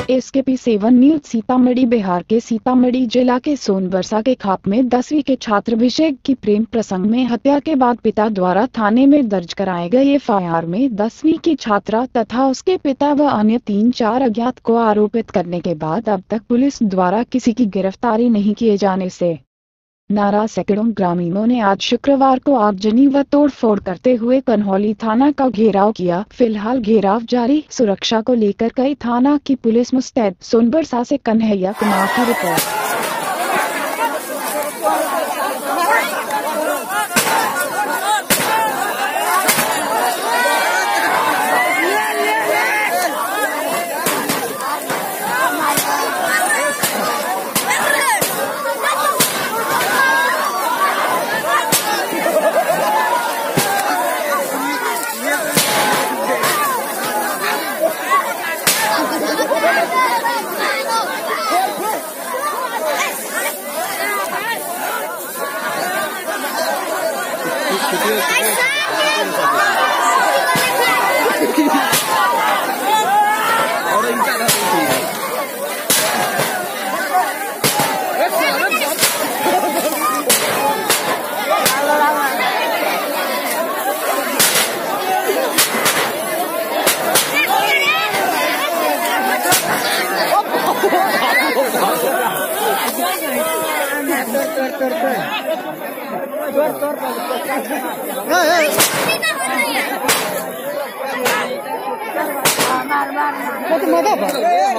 SKP7 news Sitamarhi. Bihar के सीतामढ़ी जिला के सोनबरसा के खाप में 10वीं के छात्र अभिषेक की प्रेम प्रसंग में हत्या के बाद पिता द्वारा थाने में दर्ज कराए गए FIR में 10वीं की छात्रा तथा उसके पिता व अन्य 3-4 अज्ञात को आरोपित करने के बाद अब तक पुलिस द्वारा किसी की गिरफ्तारी नहीं किए जाने से नाराज सैकड़ों ग्रामीणों ने आज शुक्रवार को आगजनी व तोड़फोड़ करते हुए कन्हौली थाना का घेराव किया। फिलहाल घेराव जारी, सुरक्षा को लेकर कई थाना की पुलिस मुस्तैद। सोनबरसा से कन्हैया कुमार की रिपोर्ट।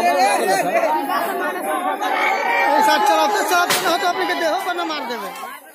चलाते साथ तो अपने के देहो पर न मार देवे।